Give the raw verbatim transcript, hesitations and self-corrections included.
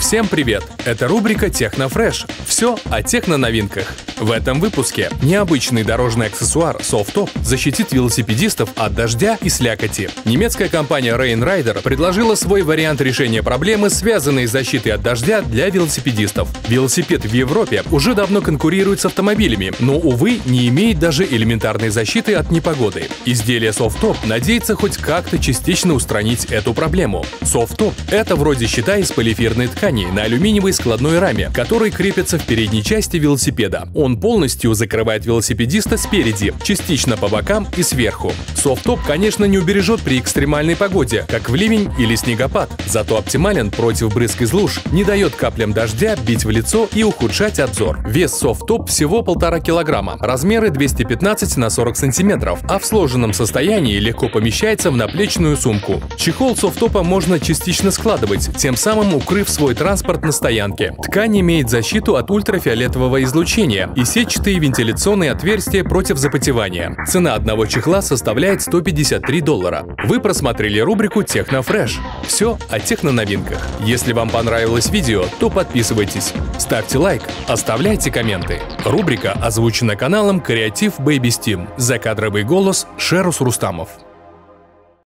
Всем привет! Это рубрика «Технофреш». Все о техноновинках. В этом выпуске необычный дорожный аксессуар Softtop защитит велосипедистов от дождя и слякоти. Немецкая компания Reinrider предложила свой вариант решения проблемы, связанной с защитой от дождя для велосипедистов. Велосипед в Европе уже давно конкурирует с автомобилями, но, увы, не имеет даже элементарной защиты от непогоды. Изделие Softtop надеется хоть как-то частично устранить эту проблему. Softtop — это вроде щита из полиэфирной ткани на алюминиевой складной раме, который крепится в передней части велосипеда. Он полностью закрывает велосипедиста спереди, частично по бокам и сверху. Softtop, конечно, не убережет при экстремальной погоде, как в ливень или снегопад, зато оптимален против брызг из луж, не дает каплям дождя бить в лицо и ухудшать обзор. Вес Softtop всего полтора килограмма, размеры двести пятнадцать на сорок сантиметров, а в сложенном состоянии легко помещается в наплечную сумку. Чехол Softtop можно частично складывать, тем самым укрыв свой транспорт на стоянке. Ткань имеет защиту от ультрафиолетового излучения и сетчатые вентиляционные отверстия против запотевания. Цена одного чехла составляет сто пятьдесят три доллара. Вы просмотрели рубрику «Технофреш». Все о техноновинках. Если вам понравилось видео, то подписывайтесь, ставьте лайк, оставляйте комменты. Рубрика озвучена каналом Creative Baby Steam. Закадровый голос Шерус Рустамов.